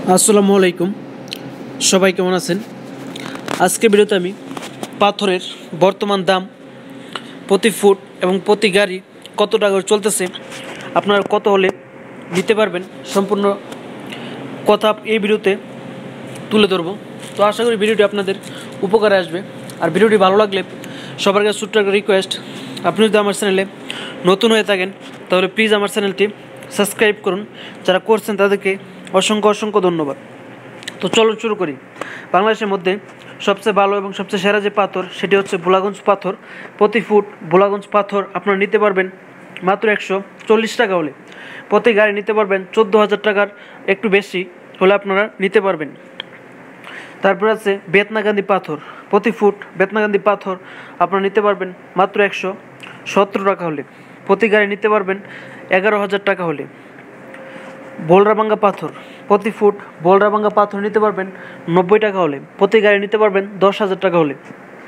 আসসালামু আলাইকুম, সবাই কেমন আছেন? আজকে ভিডিওতে আমি পাথরের বর্তমান দাম, প্রতি ফুট এবং প্রতি গাড়ি কত টাকা করে চলতেছে, আপনারা কত হলে নিতে পারবেন, সম্পূর্ণ কথা এই ভিডিওতে তুলে ধরবো। তো আশা করি ভিডিওটি আপনাদের উপকারে আসবে। আর ভিডিওটি ভালো লাগলে সবার কাছে ছোট্ট একটা রিকোয়েস্ট, আপনি যদি আমার চ্যানেলে নতুন হয়ে থাকেন তাহলে প্লিজ আমার চ্যানেলটি সাবস্ক্রাইব করুন। যারা করছেন তাদেরকে অসংখ্য ধন্যবাদ। তো চলুন শুরু করি। বাংলাদেশের মধ্যে সবচেয়ে ভালো এবং সবচেয়ে সেরা যে পাথর সেটি হচ্ছে ভোলাগঞ্জ পাথর। প্রতি ফুট ভোলাগঞ্জ পাথর আপনারা নিতে পারবেন মাত্র 140 টাকা হলে। প্রতি গাড়ি নিতে পারবেন 14,000 টাকার একটু বেশি হলে আপনারা নিতে পারবেন। তারপর আছে বেতনাকান্দি পাথর। প্রতি ফুট বেতনাকান্দি পাথর আপনারা নিতে পারবেন মাত্র 117 টাকা হলে। প্রতি গাড়ি নিতে পারবেন 11,000 টাকা হলে। বোলরাভাঙ্গা পাথর। প্রতি ফুট বোলরাভাঙ্গা পাথর নিতে পারবেন 90 টাকা হলে। প্রতি গাড়ি নিতে পারবেন 10,000 টাকা হলে।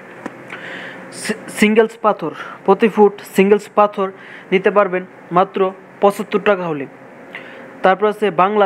সিঙ্গেলস পাথর। প্রতি ফুট সিঙ্গেলস পাথর নিতে পারবেন মাত্র 75 টাকা হলে। তারপর আছে বাংলা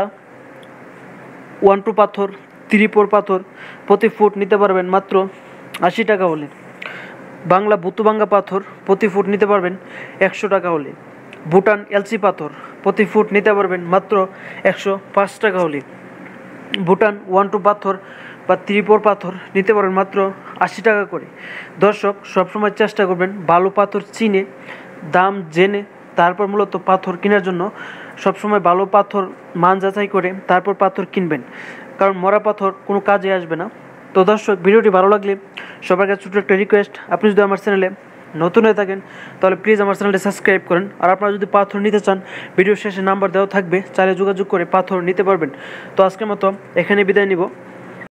1-2 পাথর, 3-4 পাথর। প্রতি ফুট নিতে পারবেন মাত্র 80 টাকা হলে। বাংলা বুতুবাঙ্গা পাথর প্রতি ফুট নিতে পারবেন 100 টাকা হলে। ভুটান এলসি পাথর প্রতি ফুট নিতে পারবেন মাত্র 105 টাকা হলে। ভুটান 1-2 পাথর বা 3-4 পাথর নিতে পারবেন মাত্র 80 টাকা করে। দর্শক, সবসময় চেষ্টা করবেন ভালো পাথর চিনে, দাম জেনে তারপর মূলত পাথর কেনার জন্য সবসময় ভালো পাথর মান যাচাই করে তারপর পাথর কিনবেন, কারণ মরা পাথর কোনো কাজে আসবে না। তো দর্শক, ভিডিওটি ভালো লাগলে সবার কাছে ছোটো একটা রিকোয়েস্ট, আপনি যদি আমার চ্যানেলে নতুন হয়ে থাকেন তাহলে প্লিজ আমার চ্যানেলটি সাবস্ক্রাইব করেন। আর আপনারা যদি পাথর নিতে চান, ভিডিও শেষে নাম্বার দেওয়া থাকবে, চাইলে যোগাযোগ করে পাথর নিতে পারবেন। তো আজকের মতো এখানে বিদায় নিব।